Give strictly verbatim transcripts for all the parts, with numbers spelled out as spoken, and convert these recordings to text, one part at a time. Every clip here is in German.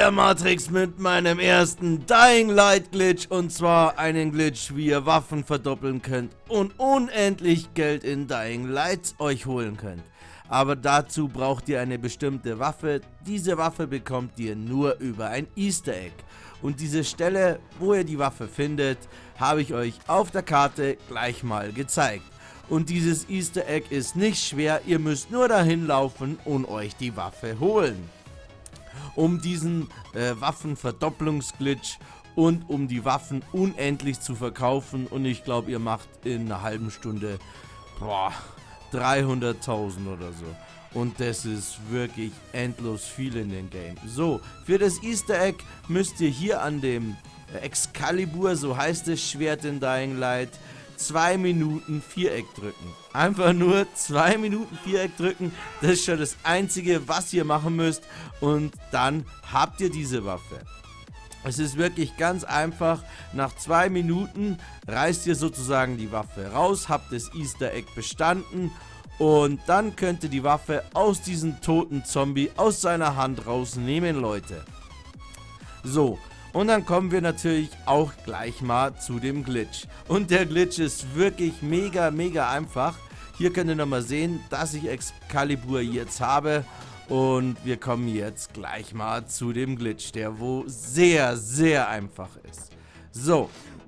euer Matrix mit meinem ersten Dying Light Glitch, und zwar einen Glitch, wie ihr Waffen verdoppeln könnt und unendlich Geld in Dying Light euch holen könnt. Aber dazu braucht ihr eine bestimmte Waffe. Diese Waffe bekommt ihr nur über ein Easter Egg. Und diese Stelle, wo ihr die Waffe findet, habe ich euch auf der Karte gleich mal gezeigt. Und dieses Easter Egg ist nicht schwer, ihr müsst nur dahin laufen und euch die Waffe holen. Um diesen äh, Waffenverdopplungsglitch und um die Waffen unendlich zu verkaufen, und ich glaube, ihr macht in einer halben Stunde boah, dreihunderttausend oder so. Und das ist wirklich endlos viel in dem Game. So, für das Easter Egg müsst ihr hier an dem Excalibur, so heißt das Schwert in Dying Light, zwei Minuten Viereck drücken. Einfach nur zwei Minuten Viereck drücken. Das ist schon das Einzige, was ihr machen müsst. Und dann habt ihr diese Waffe. Es ist wirklich ganz einfach. Nach zwei Minuten reißt ihr sozusagen die Waffe raus, habt das Easter Egg bestanden. Und dann könnt ihr die Waffe aus diesem toten Zombie aus seiner Hand rausnehmen, Leute. So. Und dann kommen wir natürlich auch gleich mal zu dem Glitch. Und der Glitch ist wirklich mega, mega einfach. Hier könnt ihr nochmal sehen, dass ich Excalibur jetzt habe. Und wir kommen jetzt gleich mal zu dem Glitch, der wo sehr, sehr einfach ist. So,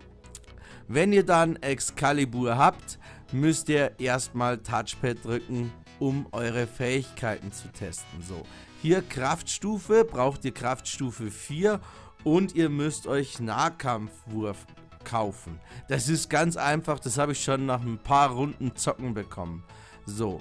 wenn ihr dann Excalibur habt, müsst ihr erstmal Touchpad drücken, um eure Fähigkeiten zu testen. So, hier Kraftstufe, braucht ihr Kraftstufe vier. Und ihr müsst euch Nahkampfwurf kaufen. Das ist ganz einfach, das habe ich schon nach ein paar Runden Zocken bekommen. So.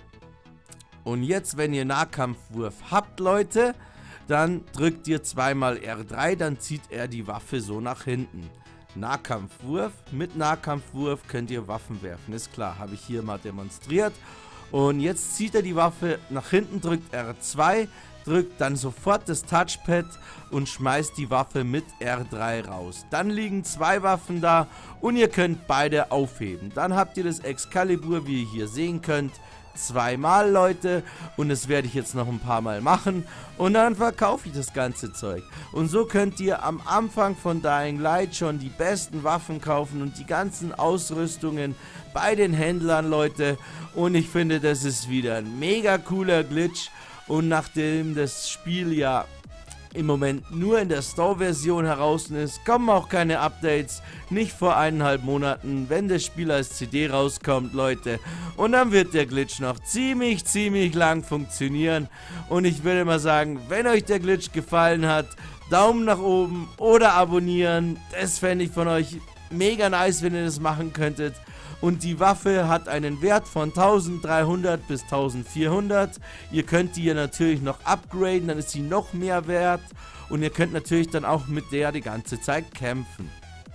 Und jetzt, wenn ihr Nahkampfwurf habt, Leute, dann drückt ihr zweimal R drei, dann zieht er die Waffe so nach hinten. Nahkampfwurf. Mit Nahkampfwurf könnt ihr Waffen werfen, ist klar, habe ich hier mal demonstriert. Und jetzt zieht er die Waffe nach hinten, drückt R zwei, drückt dann sofort das Touchpad und schmeißt die Waffe mit R drei raus. Dann liegen zwei Waffen da und ihr könnt beide aufheben. Dann habt ihr das Excalibur, wie ihr hier sehen könnt, zweimal, Leute, und das werde ich jetzt noch ein paar Mal machen und dann verkaufe ich das ganze Zeug. Und so könnt ihr am Anfang von Dying Light schon die besten Waffen kaufen und die ganzen Ausrüstungen bei den Händlern, Leute, und ich finde, das ist wieder ein mega cooler Glitch. Und nachdem das Spiel ja im Moment nur in der Store-Version heraus ist, kommen auch keine Updates, nicht vor eineinhalb Monaten, wenn das Spiel als C D rauskommt, Leute. Und dann wird der Glitch noch ziemlich, ziemlich lang funktionieren. Und ich würde mal sagen, wenn euch der Glitch gefallen hat, Daumen nach oben oder abonnieren. Das fände ich von euch mega nice, wenn ihr das machen könntet. Und die Waffe hat einen Wert von dreizehnhundert bis vierzehnhundert. Ihr könnt die hier natürlich noch upgraden, dann ist sie noch mehr wert. Und ihr könnt natürlich dann auch mit der die ganze Zeit kämpfen.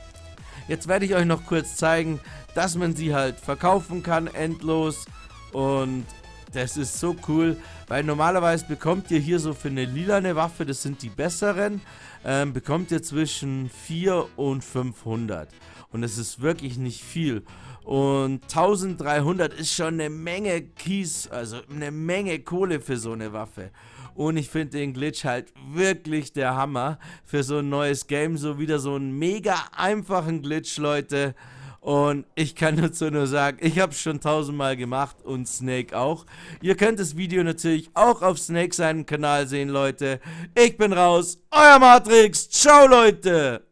Jetzt werde ich euch noch kurz zeigen, dass man sie halt verkaufen kann, endlos. Und das ist so cool, weil normalerweise bekommt ihr hier so für eine lilane Waffe, das sind die besseren, ähm, bekommt ihr zwischen vierhundert und fünfhundert. Und das ist wirklich nicht viel. Und dreizehnhundert ist schon eine Menge Kies, also eine Menge Kohle für so eine Waffe. Und ich finde den Glitch halt wirklich der Hammer für so ein neues Game. So wieder so einen mega einfachen Glitch, Leute. Und ich kann dazu nur sagen, ich habe es schon tausendmal gemacht und Snake auch. Ihr könnt das Video natürlich auch auf Snake seinem Kanal sehen, Leute. Ich bin raus, euer Matrix. Ciao, Leute.